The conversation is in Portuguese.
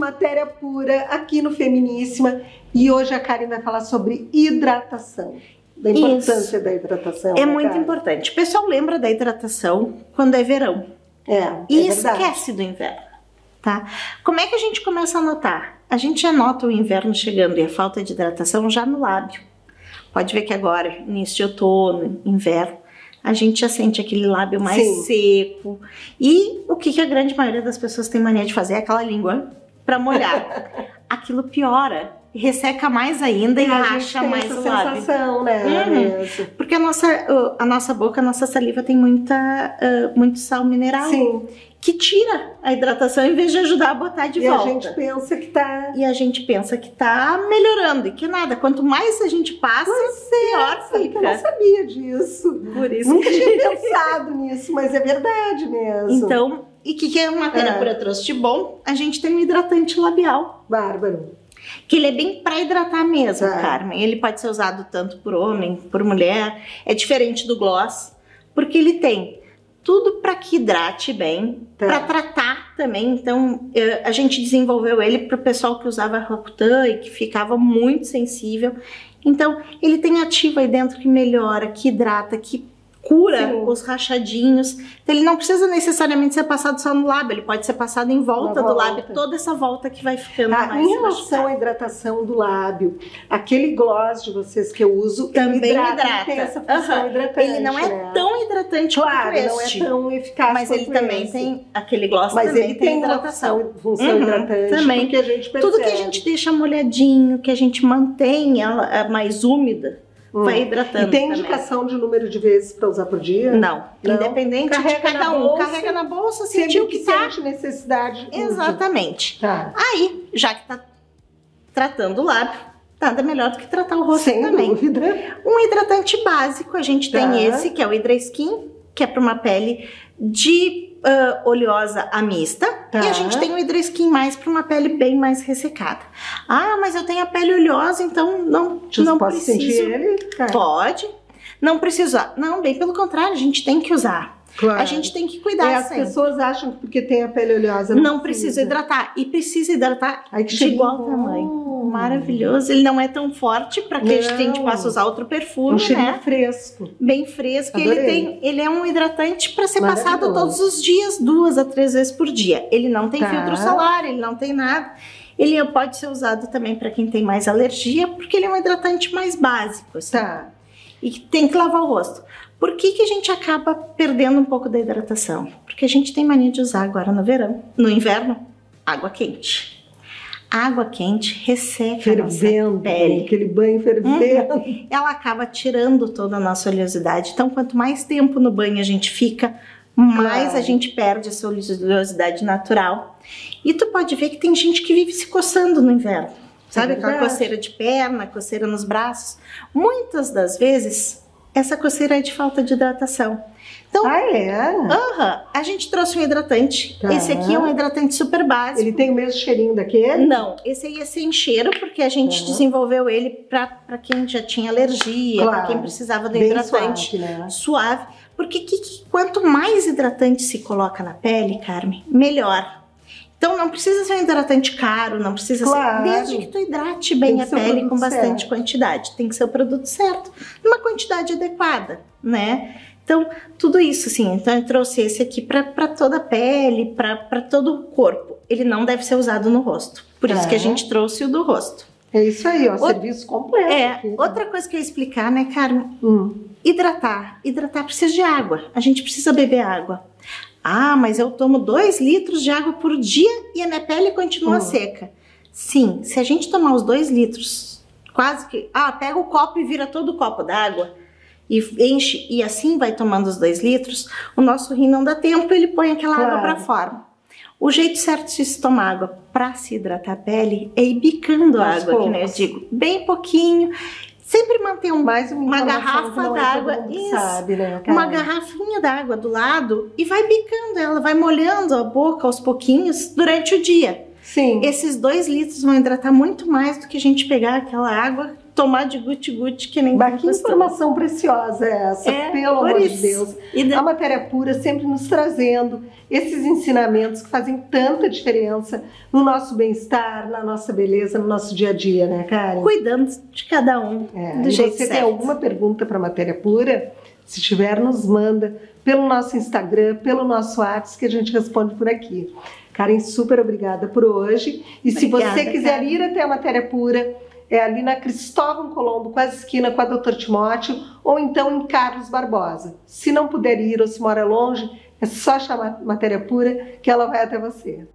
matéria pura aqui no Feminíssima e hoje a Karen vai falar sobre hidratação. Da importância da hidratação. É muito importante. O pessoal lembra da hidratação quando é verão. E esquece do inverno, tá? Como é que a gente começa a notar? A gente já nota o inverno chegando e a falta de hidratação já no lábio. Pode ver que agora, início de outono, inverno, a gente já sente aquele lábio mais seco. E o que a grande maioria das pessoas tem mania de fazer é aquela língua para molhar. Aquilo piora, resseca mais ainda e racha mais o lábio. Sensação, né? Porque a nossa boca, a nossa saliva tem muito sal mineral. Que tira a hidratação em vez de ajudar a botar de volta. E a gente pensa que tá... melhorando. E que nada, quanto mais a gente passa, pior fica. Eu não sabia disso. Por isso Nunca tinha pensado nisso, mas é verdade mesmo. Então, e o que a matéria pura trouxe de bom? A gente tem um hidratante labial. Bárbaro. Que ele é bem para hidratar mesmo, Carmen. Ele pode ser usado tanto por homem, por mulher. É diferente do gloss, porque ele tem tudo para que hidrate bem, para tratar também. Então, a gente desenvolveu ele para o pessoal que usava Roacutan e que ficava muito sensível. Então, ele tem ativo aí dentro que melhora, que hidrata, que cura os rachadinhos. Então, ele não precisa necessariamente ser passado só no lábio, ele pode ser passado em volta do lábio, toda essa volta que vai ficando mais. Em relação à hidratação do lábio, aquele gloss de vocês que eu uso também hidrata. Tem essa função hidratante. Ele não é tão hidratante quanto este. Não é tão eficaz, mas ele também tem aquele gloss, mas também ele tem hidratação. Função hidratante também. Porque a gente percebe. Tudo que a gente deixa molhadinho, que a gente mantém ela mais úmida, vai hidratando. E tem indicação de número de vezes para usar por dia? Não. Independente de cada um. Carrega na bolsa, sentiu que tá. Sente necessidade. Exatamente. Aí, já que tá tratando o lábio, nada melhor do que tratar o rosto também. Sem dúvida. Um hidratante básico, a gente tem esse, que é o Hydra Skin, que é para uma pele de oleosa a mista. E a gente tem o Hydra Skin mais para uma pele bem mais ressecada. Ah, mas eu tenho a pele oleosa, então não posso sentir ele? Pode. Não precisa usar. Não, bem pelo contrário, a gente tem que usar. Claro. A gente tem que cuidar As pessoas acham que porque tem a pele oleosa não precisa hidratar. E precisa hidratar de igual tamanho. Maravilhoso. Ele não é tão forte para que a gente possa usar outro perfume, cheirinho fresco. Bem fresco. Ele é um hidratante para ser passado todos os dias, 2 a 3 vezes por dia. Ele não tem filtro solar, ele não tem nada. Ele pode ser usado também para quem tem mais alergia, porque ele é um hidratante mais básico, assim. E que tem que lavar o rosto. Por que a gente acaba perdendo um pouco da hidratação? Porque a gente tem mania de usar agora no verão, no inverno, água quente. A água quente resseca a nossa pele. Aquele banho fervendo. Ela acaba tirando toda a nossa oleosidade. Então, quanto mais tempo no banho a gente fica, mais a gente perde essa oleosidade natural. E tu pode ver que tem gente que vive se coçando no inverno. Sabe aquela coceira de perna, coceira nos braços? Muitas das vezes, essa coceira é de falta de hidratação. Então, a gente trouxe um hidratante. Esse aqui é um hidratante super básico. Ele tem o mesmo cheirinho daquele? Não, esse aí é sem cheiro, porque a gente desenvolveu ele para quem já tinha alergia, para quem precisava do hidratante suave. Porque quanto mais hidratante se coloca na pele, Carmen, melhor. Então não precisa ser um hidratante caro, não precisa ser, desde que tu hidrate bem a pele com bastante quantidade. Tem que ser o produto certo, numa quantidade adequada, né? Então, tudo isso, assim, então eu trouxe esse aqui para toda a pele, para todo o corpo. Ele não deve ser usado no rosto, por isso que a gente trouxe o do rosto. É isso aí, ó, serviço completo. Outra coisa que eu ia explicar, né, Carmen? Hidratar precisa de água, a gente precisa beber água. Ah, mas eu tomo 2 litros de água por dia e a minha pele continua seca. Sim, se a gente tomar os 2 litros, quase que... pega o copo e vira todo o copo d'água e enche, e assim vai tomando os 2 litros, o nosso rim não dá tempo, ele põe aquela água para fora. O jeito certo de se tomar água para se hidratar a pele é ir bicando a água, que nem eu digo, bem pouquinho. Sempre manter uma garrafa d'água, uma garrafinha d'água do lado e vai bicando ela, vai molhando a boca aos pouquinhos durante o dia. Sim. Esses 2 litros vão hidratar muito mais do que a gente pegar aquela água tomar de guti-guti que nem Mas que informação preciosa é essa, pelo amor de Deus. A Matéria Pura sempre nos trazendo esses ensinamentos que fazem tanta diferença no nosso bem-estar, na nossa beleza, no nosso dia a dia, né, Karen? Cuidando de cada um, do jeito certo. Se você tem alguma pergunta para a Matéria Pura, se tiver, nos manda pelo nosso Instagram, pelo nosso WhatsApp, que a gente responde por aqui. Karen, super obrigada por hoje. E se você quiser ir até a Matéria Pura, é ali na Cristóvão Colombo, quase esquina com a Dr. Timóteo, ou então em Carlos Barbosa. Se não puder ir ou se mora longe, é só chamar a Matéria Pura que ela vai até você.